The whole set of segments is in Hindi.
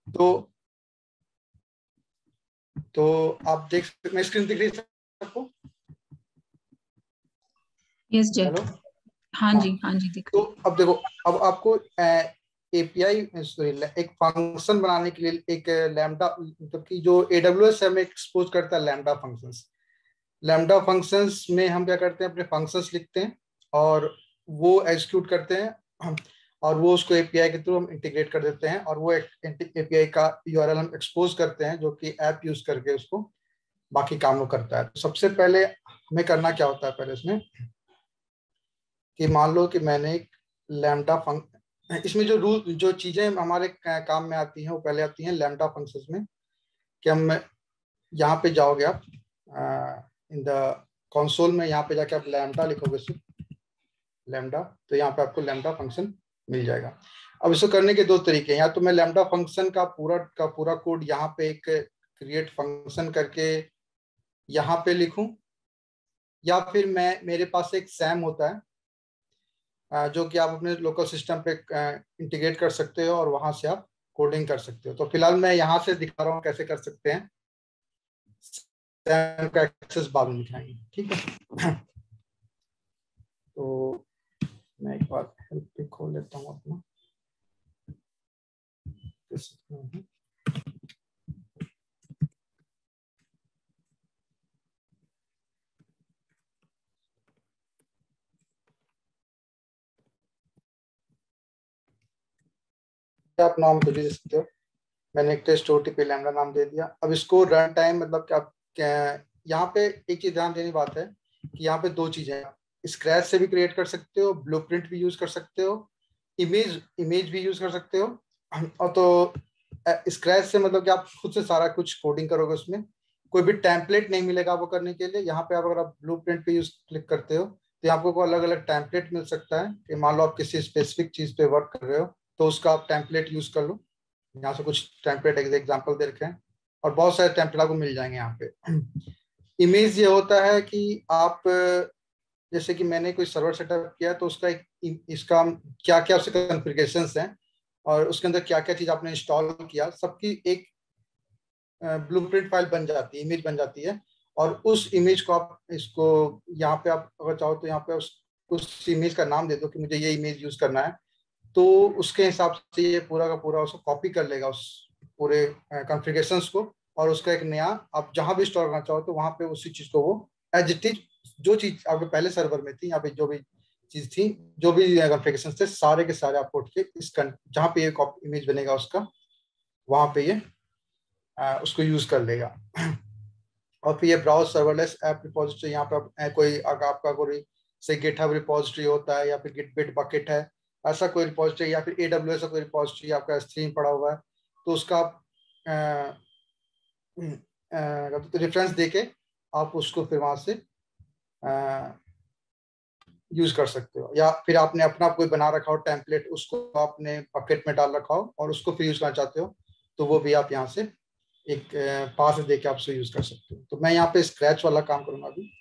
तो आप देख सकते, मैं स्क्रीन दिख रही है आपको? यस जय। हेलो। हाँ हाँ, जी, हाँ जी दिख तो रही। अब देखो, अब आपको एपीआई सॉरी एक फंक्शन बनाने के लिए एक लैम्डा, मतलब कि जो एडब्ल्यूएस हमें एक्सपोज करता है लैम्डा फंक्शंस। लैम्डा फंक्शंस में हम क्या करते हैं, अपने फंक्शंस लिखते हैं और वो एग्जीक्यूट करते हैं, और वो उसको एपीआई के थ्रू हम इंटीग्रेट कर देते हैं, और वो एपीआई का यूआरएल हम एक्सपोज करते हैं, जो कि ऐप यूज करके उसको बाकी काम करता है। तो सबसे पहले हमें करना क्या होता है, पहले इसमें कि मान लो कि मैंने एक लैम्डा फंक्शन, इसमें जो रूल जो चीजें हमारे काम में आती हैं वो पहले आती हैं लैम्डा फंक्शंस में। कि हम यहाँ पे जाओगे आप इन द कंसोल में, यहाँ पे जाके आप लैम्डा लिखोगे सिर्फ लैम्डा, तो यहाँ पे आपको लैम्डा फंक्शन मिल जाएगा। अब इसको करने के दो तरीके हैं, या तो मैं लैम्डा फंक्शन का पूरा कोड यहाँ पे एक क्रिएट फंक्शन करके यहाँ पे लिखूं, या फिर मैं मेरे पास एक सैम होता है जो कि आप अपने लोकल सिस्टम पे इंटीग्रेट कर सकते हो और वहां से आप कोडिंग कर सकते हो। तो फिलहाल मैं यहाँ से दिखा रहा हूँ कैसे कर सकते हैं, सैम का एक्सेस बाद में दिखाएंगे, ठीक है। तो मैं एक बार हेल्प पे खोल लेता हूँ अपना। आप नाम तो दे सकते हो, मैंने एक टेस्ट ओटीपी लैम्डा नाम दे दिया। अब इसको रन टाइम मतलब क्या यहाँ पे एक चीज ध्यान देने की बात है कि यहाँ पे दो चीजें हैं, स्क्रैच से भी क्रिएट कर सकते हो, ब्लूप्रिंट भी यूज कर सकते हो, इमेज भी यूज कर सकते हो। और तो स्क्रैच से मतलब कि आप खुद से सारा कुछ कोडिंग करोगे, उसमें कोई भी टेम्पलेट नहीं मिलेगा आपको करने के लिए। यहाँ पे आप अगर आप ब्लूप्रिंट पे यूज क्लिक करते हो तो आपको अलग अलग टेम्पलेट मिल सकता है कि मान लो आप किसी स्पेसिफिक चीज पे वर्क कर रहे हो तो उसका आप टेम्पलेट यूज कर लो। यहाँ से कुछ टेम्पलेट एग्जाम्पल दे रखे हैं और बहुत सारे टेम्पलेट आपको मिल जाएंगे यहाँ पे। इमेज ये होता है कि आप जैसे कि मैंने कोई सर्वर सेटअप किया तो उसका एक इसका क्या क्या उसके कॉन्फ़िगरेशंस हैं और उसके अंदर क्या क्या चीज आपने इंस्टॉल किया, सबकी एक ब्लूप्रिंट फाइल बन जाती है, इमेज बन जाती है। और उस इमेज को आप इसको यहाँ पे आप अगर चाहो तो यहाँ पे उस इमेज का नाम दे दो कि मुझे ये इमेज यूज करना है, तो उसके हिसाब से ये पूरा का पूरा उसको कॉपी कर लेगा उस पूरे कॉन्फ़िगरेशंस को, और उसका एक नया आप जहां भी स्टोर करना चाहो तो वहां पे उसी चीज को वो एज इट इज, जो चीज आपके पहले सर्वर में थी यहाँ पे जो भी चीज थी, जो भी कॉन्फ़िगरेशंस थे, सारे के सारे आपको उठ के इस जहाँ पे ये इमेज बनेगा उसका, वहां पे ये उसको यूज कर लेगा। और फिर ये ब्राउज सर्वरलेस ऐप रिपोजिटरी, यहाँ पे कोई अगर आपका कोई से गिटहब रिपोजिटरी होता है या फिर गिटबिट बकेट है, ऐसा कोई रिपोजिटरी, या फिर एडब्ल्यूएस का कोई रिपोजिटरी आपका S3 पड़ा हुआ है, तो उसका आप तो रेफरेंस देके आप उसको फिर वहां से यूज कर सकते हो। या फिर आपने अपना कोई बना रखा हो टेम्पलेट, उसको आपने बकेट में डाल रखा हो और उसको फिर यूज करना चाहते हो तो वो भी आप यहाँ से एक पास देके आप उसे यूज कर सकते हो। तो मैं यहाँ पे स्क्रैच वाला काम करूंगा अभी।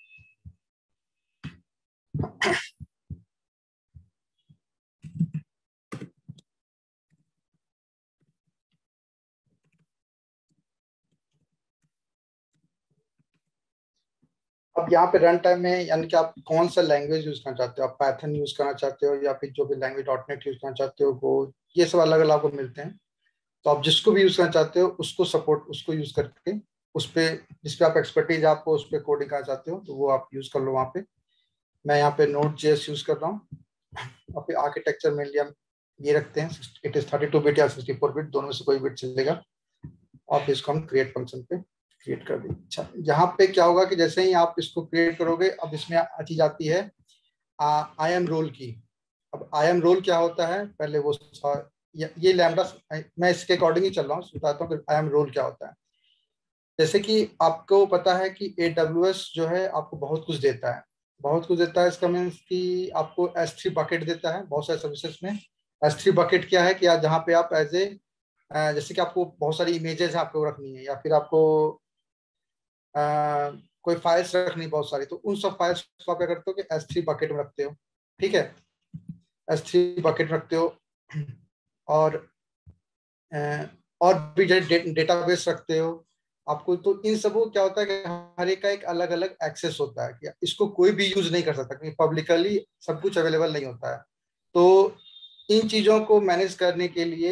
अब यहाँ पे रन टाइम में यानी कि आप कौन सा लैंग्वेज यूज करना चाहते हो, आप पाइथन यूज करना चाहते हो या फिर जो भी लैंग्वेज .NET यूज करना चाहते हो, वो ये सब अलग अलग आपको मिलते हैं। तो आप जिसको भी यूज करना चाहते हो उसको सपोर्ट उसको यूज करके उस पे जिस पे आप एक्सपर्टीज आपको उस पे कोडिंग करना चाहते हो तो वो आप यूज कर लो वहाँ पे। मैं यहाँ पे Node.js यूज कर रहा हूँ और फिर आर्किटेक्चर मेनली हम ये रखते हैं, इट इज 32 बिट या 64 बिट, दोनों में से कोई बिट चलेगा। और फिर इसको हम क्रिएट फंक्शन पे क्रिएट कर देंगे। अच्छा, यहाँ पे क्या होगा कि जैसे ही आप इसको क्रिएट करोगे अब इसमें चीज आती है आई एम रोल की। अब आई एम रोल क्या होता है, पहले वो ये लैम्डा, मैं इसके अकॉर्डिंग ही चल रहा हूँ, बताता हूँ कि आई एम रोल क्या होता है। जैसे कि आपको पता है कि AWS जो है आपको बहुत कुछ देता है, बहुत कुछ देता है। इसका मीन्स कि आपको S3 बकेट देता है बहुत सारे सर्विसेज में। S3 बकेट क्या है कि आप जहाँ पे आप एज ए जैसे कि आपको बहुत सारी इमेजेस आपको रखनी है या फिर आपको कोई फाइल्स रखनी बहुत सारी, तो उन सब फाइल्स को आप क्या करते हो कि S3 बकेट में रखते हो, ठीक है। S3 बकेट रखते हो और और भी डेटाबेस रखते हो आपको, तो इन सबको क्या होता है कि हर एक का एक अलग अलग एक्सेस होता है कि इसको कोई भी यूज नहीं कर सकता क्योंकि पब्लिकली सब कुछ अवेलेबल नहीं होता है। तो इन चीजों को मैनेज करने के लिए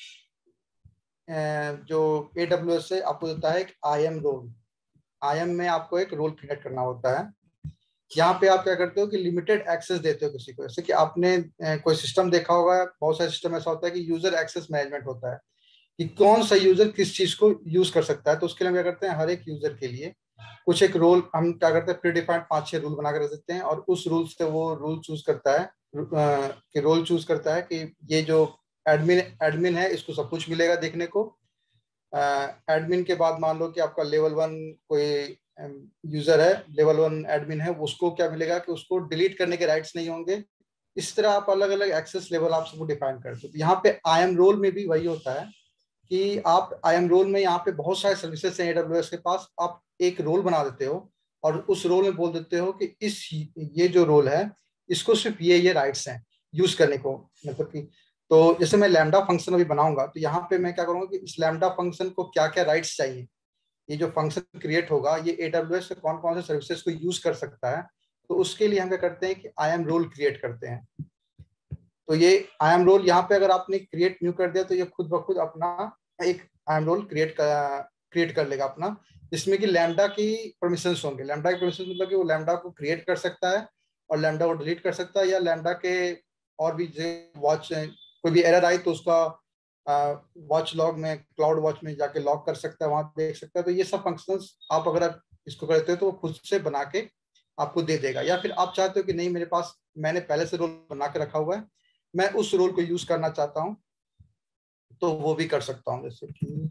जो AWS है आपको देता है एक IAM रोल। IAM में आपको एक रोल क्रिएट करना होता है। यहाँ पे आप क्या करते हो कि लिमिटेड एक्सेस देते हो किसी को, जैसे कि आपने कोई सिस्टम देखा होगा, बहुत सारे सिस्टम ऐसा होता है कि यूजर एक्सेस मैनेजमेंट होता है कि कौन सा यूजर किस चीज को यूज कर सकता है। तो उसके लिए हम क्या करते हैं, हर एक यूजर के लिए कुछ एक रोल हम क्या करते हैं, प्री डिफाइंड 5-6 रूल बना कर रख देते हैं और उस रूल से वो रूल चूज करता है कि रोल चूज करता है कि ये जो एडमिन एडमिन है इसको सब कुछ मिलेगा देखने को। एडमिन के बाद मान लो कि आपका लेवल 1 कोई यूजर है, लेवल 1 एडमिन है, उसको क्या मिलेगा कि उसको डिलीट करने के राइट्स नहीं होंगे। इस तरह आप अलग अलग एक्सेस लेवल आप सबको डिफाइन करते हो। तो यहाँ पे IAM रोल में भी वही होता है कि आप IAM रोल में यहाँ पे बहुत सारे सर्विसेज हैं AWS के पास, आप एक रोल बना देते हो और उस रोल में बोल देते हो कि इस ये जो रोल है इसको सिर्फ ये राइट्स हैं यूज करने को, मतलब कि तो जैसे मैं लैम्डा फंक्शन अभी बनाऊंगा तो यहाँ पे मैं क्या करूंगा कि इस लैम्डा फंक्शन को क्या क्या राइट्स चाहिए, ये जो फंक्शन क्रिएट होगा ये AWS से कौन कौन से सर्विसेज को यूज कर सकता है। तो उसके लिए हम क्या करते हैं कि IAM रोल क्रिएट करते हैं। तो ये IAM रोल यहाँ पे अगर आपने क्रिएट न्यू कर दिया तो ये खुद ब खुद अपना एक IAM रोल क्रिएट कर लेगा अपना, जिसमें कि लैम्डा की परमिशंस होंगे। लैम्डा की परमिशन मतलब कि वो लैम्डा को क्रिएट कर सकता है और लैम्डा को डिलीट कर सकता है, या लैम्डा के और भी वॉच कोई भी एरर आई तो उसका वॉच लॉग में, क्लाउड वॉच में जाके लॉग कर सकता है, वहां देख सकता है। तो ये सब फंक्शंस आप अगर इसको करते हो तो वो खुद से बना के आपको दे देगा। या फिर आप चाहते हो कि नहीं मेरे पास मैंने पहले से रोल बना के रखा हुआ है, मैं उस रोल को यूज करना चाहता हूँ, तो वो भी कर सकता हूँ। जैसे कि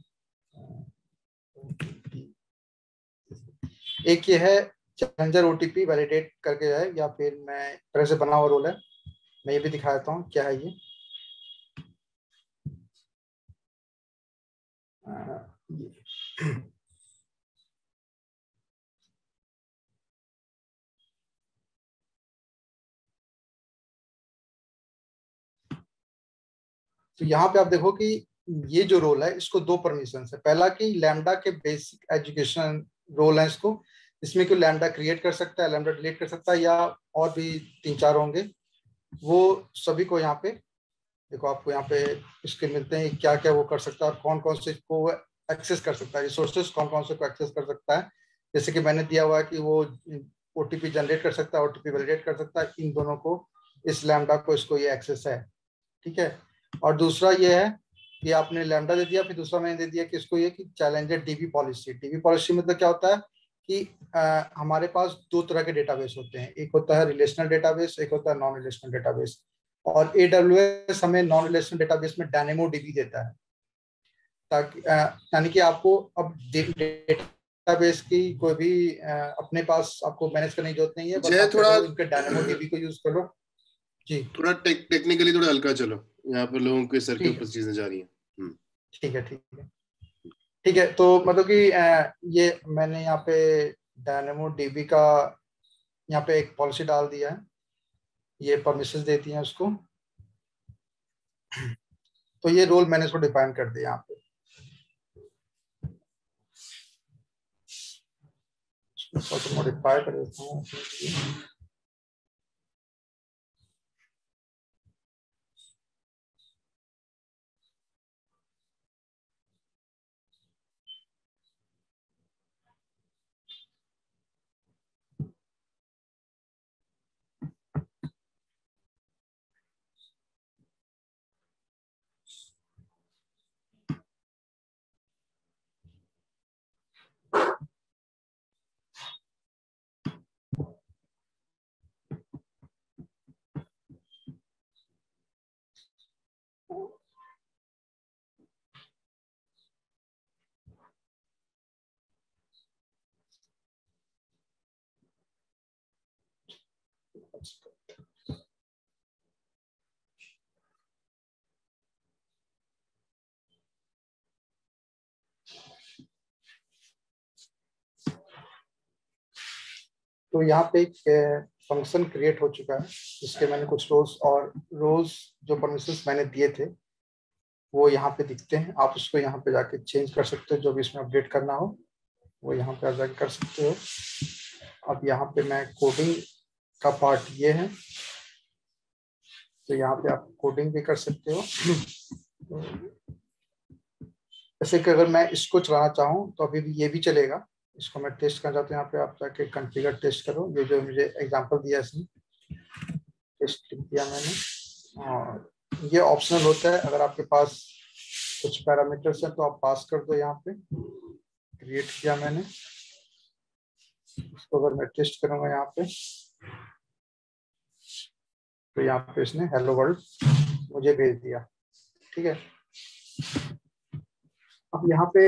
एक ये है चैलेंजर OTP वैलिडेट करके है, या फिर मैं तरह से बना हुआ रोल है, मैं ये भी दिखा देता हूँ क्या है ये। तो यहाँ पे आप देखो कि ये जो रोल है इसको दो परमिशन है। पहला कि लैम्डा के बेसिक एजुकेशन रोल है इसको, इसमें कि लैम्डा क्रिएट कर सकता है, लैम्डा डिलीट कर सकता है, या और भी 3-4 होंगे, वो सभी को यहाँ पे देखो आपको यहाँ पे इसके मिलते हैं क्या क्या वो कर सकता है और कौन कौन से को एक्सेस कर सकता है, रिसोर्सेज कौन कौन से को एक्सेस कर सकता है। जैसे कि मैंने दिया हुआ है कि वो OTP जनरेट कर सकता है, OTP वैलिडेट कर सकता है, इन दोनों को, इस लैम्डा को, इसको ये एक्सेस है। ठीक है। और दूसरा ये है कि आपने लैम्डा दे दिया, फिर दूसरा मैंने दे दिया कि इसको ये कि challenger DB policy. DB policy मतलब क्या होता है कि हमारे पास दो तरह के डेटाबेस होते हैं, एक होता है रिलेशनल डेटाबेस, एक होता है नॉन रिलेशनल डेटाबेस। और AWS हमें नॉन रिलेशनल डेटाबेस में DynamoDB देता है, ताकि यानी कि आपको अब डेटाबेस की कोई भी अपने पास आपको मैनेज करने की जरूरत नहीं है, बस जय आप क्या थोड़ा करो इनके DynamoDB को यूज करो। जी थोड़ा टेक्निकली थोड़ा हल्का चलो, यहाँ पर लोगों के सर के ठीक ऊपर है, चीजें जा रही हैं। ठीक है, ठीक है, ठीक है। तो मतलब कि ये मैंने यहाँ पे DynamoDB का यहाँ पे एक पॉलिसी डाल दिया है, ये परमिशन देती है उसको। तो ये रोल मैंने इसको डिफाइन कर दिया यहाँ पे, इसको मॉडिफाई कर देता हूँ। तो यहाँ पे एक फंक्शन क्रिएट हो चुका है जिसके मैंने कुछ रोज और रोज जो परमिशंस मैंने दिए थे वो यहाँ पे दिखते हैं। आप उसको यहाँ पे जाके चेंज कर सकते हो, जो भी इसमें अपडेट करना हो वो यहाँ पे जाके कर सकते हो। अब यहाँ पे मैं कोडिंग का पार्ट ये है, तो यहाँ पे आप कोडिंग भी कर सकते हो। जैसे कि अगर मैं इसको चलाना चाहूँ तो अभी भी ये भी चलेगा। इसको मैं टेस्ट करना चाहता हूँ, यहाँ पे आप जाके कॉन्फ़िगर टेस्ट करो। ये जो मुझे एग्जांपल दिया इसने, टेस्ट लिख दिया मैंने। और ये ऑप्शनल होता है, अगर आपके पास कुछ पैरामीटर्स हैं तो आप पास कर दो। यहाँ पे क्रिएट किया मैंने इसको। अगर मैं टेस्ट करूंगा यहाँ पे, तो यहाँ पे इसने हेलो वर्ल्ड मुझे भेज दिया। ठीक है, अब यहाँ पे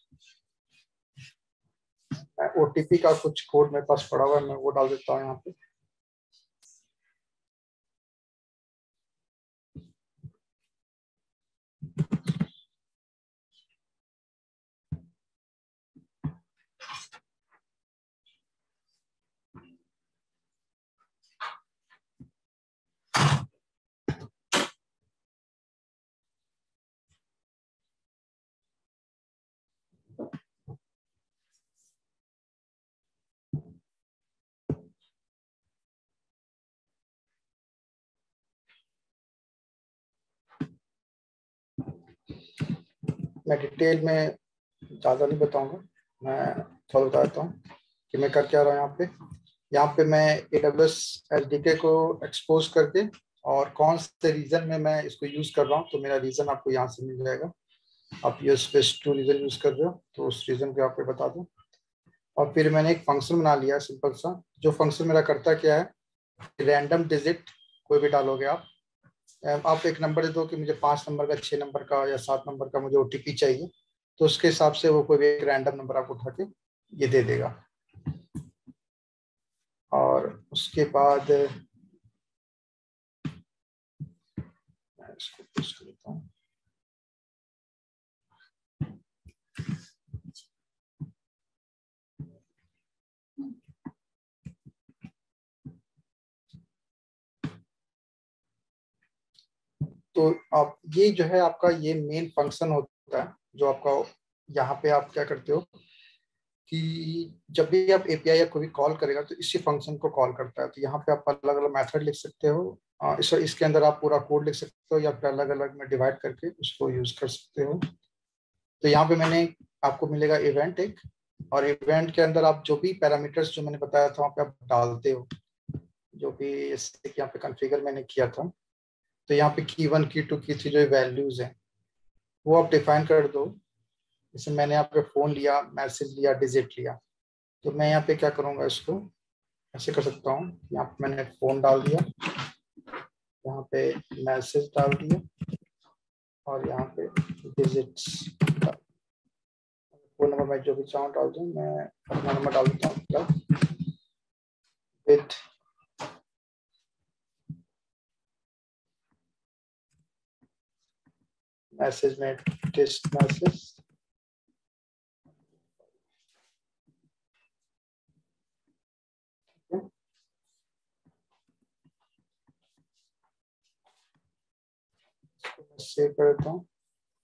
ओटीपी का कुछ कोड मेरे पास पड़ा हुआ है, मैं वो डाल देता हूँ यहाँ पे। मैं डिटेल में ज़्यादा नहीं बताऊंगा, मैं थोड़ा बता देता हूँ कि मैं कर क्या रहा हूँ यहाँ पे। यहाँ पे मैं AWS SDK को एक्सपोज करके और कौन से रीजन में मैं इसको यूज कर रहा हूँ, तो मेरा रीजन आपको यहाँ से मिल जाएगा। आप यूएस फेस 2 रीजन यूज कर रहे हो तो उस रीजन को आपको बता दूँ। और फिर मैंने एक फंक्शन बना लिया सिंपल सा। जो फंक्शन मेरा करता क्या है, रैंडम डिजिट कोई भी डालोगे आप एक नंबर दे दो कि मुझे 5 नंबर का, 6 नंबर का या 7 नंबर का मुझे ओटीपी चाहिए, तो उसके हिसाब से वो कोई भी एक रैंडम नंबर आपको उठा के ये दे देगा। और उसके बाद मैं इसको पेस्ट कर देता हूँ। तो आप ये जो है आपका ये मेन फंक्शन होता है, जो आपका यहाँ पे आप क्या करते हो कि जब भी आप एपीआई या कोई भी कॉल करेगा तो इसी फंक्शन को कॉल करता है। तो यहाँ पे आप अलग अलग मेथड लिख सकते हो। इसके अंदर आप पूरा कोड लिख सकते हो या फिर अलग अलग में डिवाइड करके उसको यूज कर सकते हो। तो यहाँ पे मैंने आपको मिलेगा इवेंट एक, और इवेंट के अंदर आप जो भी पैरामीटर्स जो मैंने बताया था वहाँ पे आप डालते हो, जो भी इससे यहाँ पे कॉन्फ़िगर मैंने किया था। तो यहाँ पे की 1 की 2 की 3 जो वैल्यूज हैं वो आप डिफाइन कर दो। जैसे मैंने यहाँ पे फोन लिया, मैसेज लिया, डिजिट लिया, तो मैं यहाँ पे क्या करूँगा, इसको ऐसे कर सकता हूँ। यहाँ पे मैंने फोन डाल दिया, यहाँ पे मैसेज डाल दिया, और यहाँ पे डिजिट्स। फोन नंबर मैं जो भी चाहूँ डाल दूँ, मैं अपना नंबर डाल देता हूँ विद मैसेज में टेस्ट मैसेज। सेव कर देता हूँ।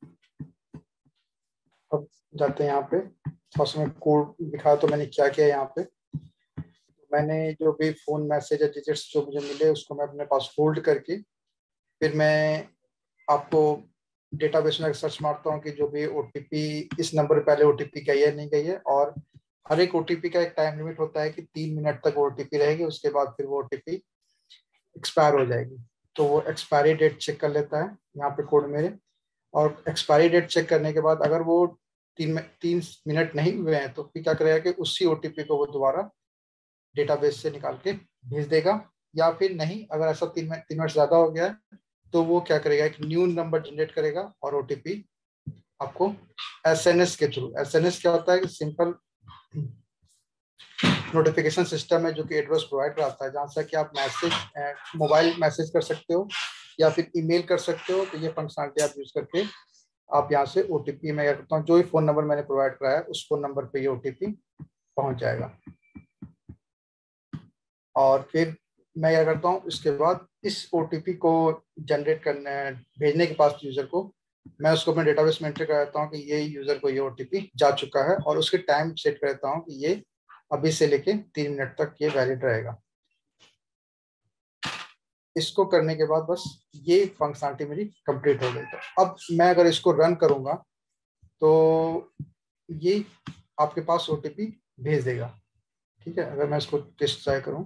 अब जाते हैं यहाँ पे, थोड़ा सा मैं कोड दिखा तो मैंने क्या किया यहाँ पे। मैंने जो भी फोन मैसेज या डिजिट्स जो मुझे मिले उसको मैं अपने पास होल्ड करके, फिर मैं आपको डेटाबेस में सर्च मारता हूँ कि जो भी ओटीपी इस नंबर पे पहले ओटीपी गई है नहीं गई है। और हर एक ओटीपी का एक टाइम लिमिट होता है कि 3 मिनट तक ओटीपी रहेगी, उसके बाद फिर वो ओटीपी एक्सपायर हो जाएगी। तो वो एक्सपायरी डेट चेक कर लेता है यहाँ पे कोड मेरे। और एक्सपायरी डेट चेक करने के बाद अगर वो 3 मिनट नहीं हुए हैं तो फिर क्या करेगा कि उसी ओटीपी को वो दोबारा डेटाबेस से निकाल के भेज देगा। या फिर नहीं, अगर ऐसा 3 मिनट ज्यादा हो गया है तो वो क्या करेगा, एक न्यू नंबर जनरेट करेगा और ओटीपी आपको एसएनएस के थ्रू। एसएनएस क्या होता है कि सिंपल नोटिफिकेशन सिस्टम है जो कि एडवर्स प्रोवाइड कराता है, जहाँ से कि आप मैसेज मोबाइल मैसेज कर सकते हो या फिर ईमेल कर सकते हो। तो ये फंक्शनलिटी आप यूज करके आप यहाँ से ओटीपी मैं क्या करता हूँ, जो भी फोन नंबर मैंने प्रोवाइड कराया है उस फोन नंबर पे ये ओटीपी पहुंच जाएगा। और फिर मैं क्या करता हूँ, इसके बाद इस ओटीपी को जनरेट करने भेजने के पास यूजर को, मैं उसको अपने डेटाबेस में एंटर कर देता हूँ कि ये यूजर को ये ओटीपी जा चुका है, और उसके टाइम सेट कर देता हूँ कि ये अभी से लेके 3 मिनट तक ये वैलिड रहेगा। इसको करने के बाद बस ये फंक्शनलिटी मेरी कंप्लीट हो गई। तो अब मैं अगर इसको रन करूंगा तो ये आपके पास ओटीपी भेज देगा। ठीक है, अगर मैं इसको टेस्ट ट्राई करूं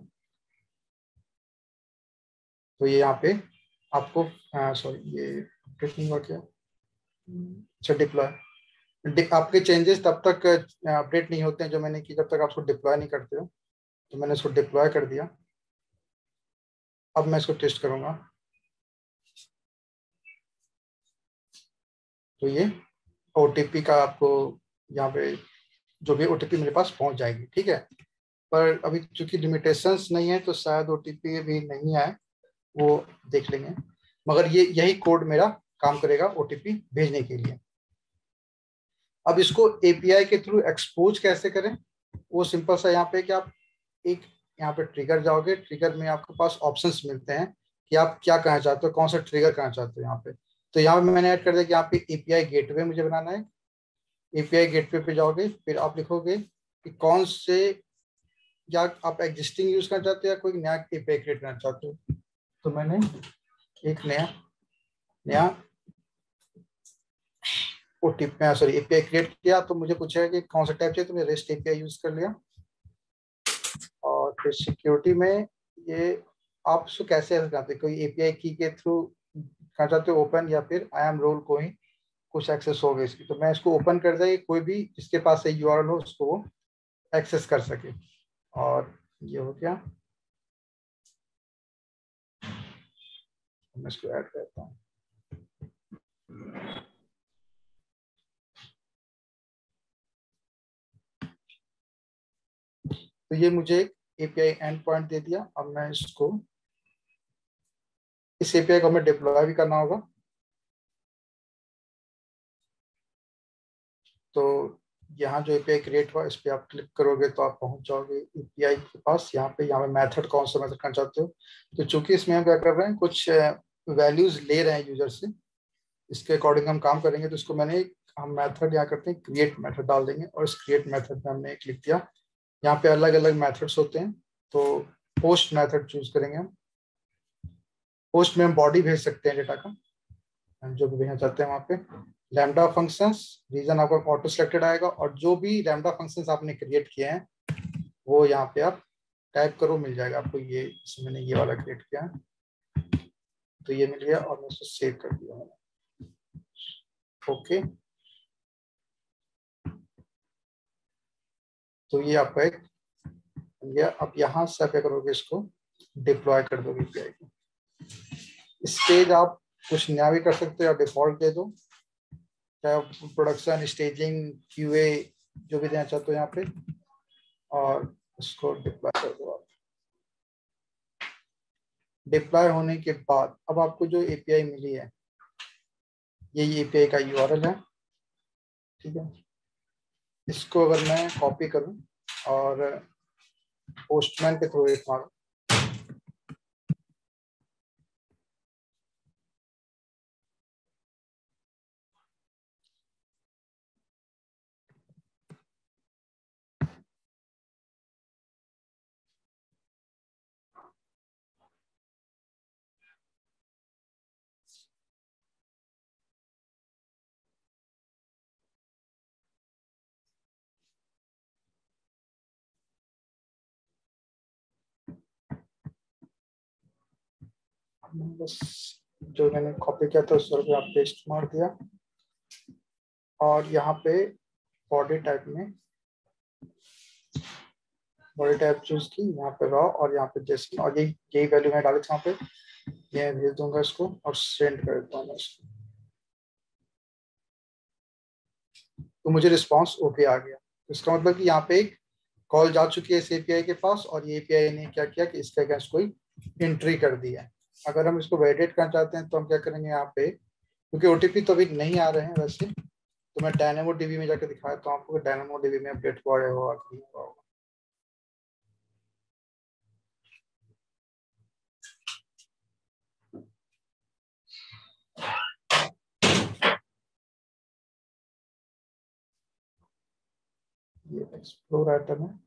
तो ये यहाँ पे आपको सॉरी ये अपडेट नहीं हुआ क्या? अच्छा, डिप्लॉय आपके चेंजेस तब तक अपडेट नहीं होते हैं जो मैंने की, जब तक आप उसको डिप्लॉय नहीं करते हो। तो मैंने इसको डिप्लॉय कर दिया। अब मैं इसको टेस्ट करूंगा तो ये ओटीपी का आपको यहाँ पे जो भी ओटीपी मेरे पास पहुंच जाएगी। ठीक है, पर अभी चूंकि लिमिटेशंस नहीं है तो शायद ओटीपी भी नहीं आए, वो देख लेंगे। मगर ये यही कोड मेरा काम करेगा ओटीपी भेजने के लिए। अब इसको एपीआई के थ्रू एक्सपोज कैसे करें, वो सिंपल सा यहाँ पे कि आप एक यहाँ पे ट्रिगर जाओगे, ट्रिगर में आपके पास ऑप्शंस मिलते हैं कि आप क्या कहना चाहते हो, कौन सा ट्रिगर कहना चाहते हो यहाँ पे। तो यहाँ पे मैंने ऐड कर दिया कि यहाँ पे एपीआई गेटवे मुझे बनाना है। एपीआई गेटवे पे जाओगे, फिर आप लिखोगे कि कौन से, या आप एग्जिस्टिंग यूज करना चाहते हो या कोई नया एपीआई क्रिएट करना चाहते हो। तो मैंने एक नया नया ओटीपी सॉरी एपीआई क्रिएट किया। तो मुझे पूछेगा कि कौन सा टाइप चाहिए, तो मैंने रेस्ट एपीआई यूज कर लिया। और फिर सिक्योरिटी में ये आप उसको कैसे करते हैं, कोई एपीआई की के थ्रू करना चाहते हो ओपन, या फिर आई एम रोल को ही कुछ एक्सेस होगा इसकी। तो मैं इसको ओपन कर दिया, कोई भी जिसके पास यूआरएल हो उसको वो एक्सेस कर सके। और ये हो गया, मैं इसको ऐड करता हूँ। तो ये मुझे एक एपीआई एंड पॉइंट दे दिया। अब मैं इसको, इस एपीआई को हमें डिप्लॉय भी करना होगा। तो यहाँ जो एपीआई क्रिएट हुआ इस पर आप क्लिक करोगे तो आप पहुंच जाओगे एपीआई के पास। यहाँ पे मेथड कौन सा मेथड करना चाहते हो। तो चूंकि इसमें हम क्या कर रहे हैं, कुछ वैल्यूज ले रहे हैं यूजर से, इसके अकॉर्डिंग हम काम करेंगे। तो इसको हम मेथड यहाँ करते हैं क्रिएट मेथड डाल देंगे, और इस क्रिएट मेथड में हमने क्लिक किया। यहाँ पे अलग अलग मेथड्स होते हैं, तो पोस्ट मेथड चूज करेंगे हम। पोस्ट में हम बॉडी भेज सकते हैं डेटा का, हम जो भी भेजना चाहते हैं वहाँ पे। लैम्डा फंक्शंस, रीजन आपका ऑटो सिलेक्टेड आएगा, और जो भी लैम्डा फंक्शंस आपने क्रिएट किए हैं वो यहाँ पे आप टाइप करो, मिल जाएगा आपको। ये मैंने ये वाला क्रिएट किया है, तो ये मिल गया, और मैं इसको सेव कर दिया मैंने। ओके, तो ये आपका एक बन गया। अब यहाँ से आप क्या करोगे, इसको डिप्लॉय कर दोगे एपीआई को। स्टेज आप कुछ नया भी कर सकते हो, या डिफॉल्ट दे दो, चाहे प्रोडक्शन, स्टेजिंग, क्यूए जो भी देना चाहते हो यहाँ पे, और इसको डिप्लॉय कर दो आप। डिप्लॉय होने के बाद अब आपको जो एपीआई मिली है, ये एपीआई का यूआरएल है। ठीक है, इसको अगर मैं कॉपी करूं और पोस्टमैन के थ्रू एक मारूं, बस जो मैंने कॉपी किया था उस पर आप पेस्ट मार दिया, और यहाँ पे बॉडी टाइप में बॉडी टाइप चूज की, यहाँ पे रॉ, और यहाँ पे जेसन, और यही वैल्यू मैं डाली थी यहाँ पे। ये भेज दूंगा इसको और सेंड कर देता हूँ इसको। तो मुझे रिस्पांस ओके आ गया। इसका मतलब कि यहाँ पे एक कॉल जा चुकी है इस एपीआई के पास, और ये एपीआई ने क्या किया कि इसके अगेंस्ट कोई एंट्री कर दी है। अगर हम इसको वैलिडेट करना चाहते हैं तो हम क्या करेंगे, यहाँ पे क्योंकि ओटीपी तो अभी नहीं आ रहे हैं वैसे, तो मैं डायनेमो डीबी में जाकर दिखाया तो आपको डायनेमो डीबी में अपडेट हुआ होगा कि नहीं हुआ होगा। ये एक्सप्लोर आइटम है,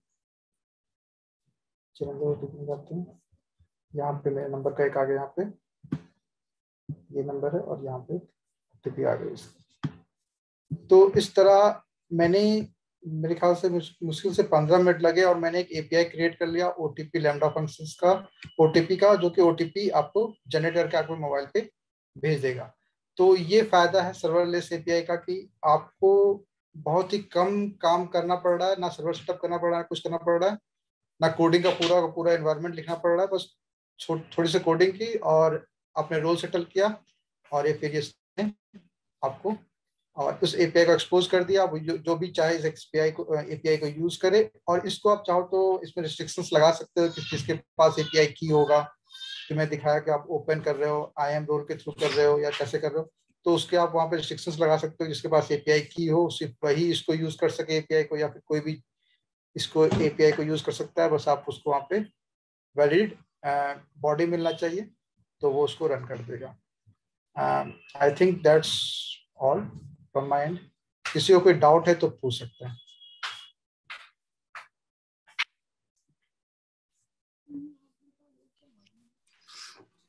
चलिए ओटीपी में जाते हैं। यहाँ पे मेरे नंबर का एक आ गया, यहाँ पे ये नंबर है और यहाँ पे ओटीपी आ गई। तो इस तरह मैंने, मेरे ख्याल से मुश्किल से 15 मिनट लगे और मैंने एक एपीआई क्रिएट कर लिया ओटीपी लैम्डा फंक्शंस का, ओटीपी का, जो कि ओटीपी आपको जनरेट करके आपको मोबाइल पे भेज देगा। तो ये फायदा है सर्वरलेस एपीआई का कि आपको बहुत ही कम काम करना पड़ रहा है, ना सर्वर सेटअप करना पड़ रहा है, कुछ करना पड़ रहा है, ना कोडिंग का पूरा एनवायरनमेंट लिखना पड़ रहा है। बस थोड़ी सी कोडिंग की और आपने रोल सेटल किया और ये फिर ये आपको और उस एपीआई को एक्सपोज कर दिया। आप जो भी चाहे इस एपीआई को यूज करे, और इसको आप चाहो तो इसमें रिस्ट्रिक्शंस लगा सकते हो कि किसके पास एपीआई की होगा। तो मैं दिखाया कि आप ओपन कर रहे हो, IAM रोल के थ्रू कर रहे हो या कैसे कर रहे हो, तो उसके आप वहाँ पे रिस्ट्रिक्शंस लगा सकते हो। जिसके पास एपीआई की हो सिर्फ वही इसको यूज कर सके एपीआई को, या फिर कोई भी इसको एपीआई को यूज कर सकता है। बस आप उसको वहाँ पे वैलिड बॉडी मिलना चाहिए, तो वो उसको रन कर देगा। I think that's all from my end. किसी को कोई डाउट है तो पूछ सकते हैं।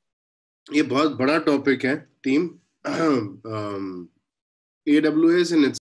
ये बहुत बड़ा टॉपिक है टीम। AWS इन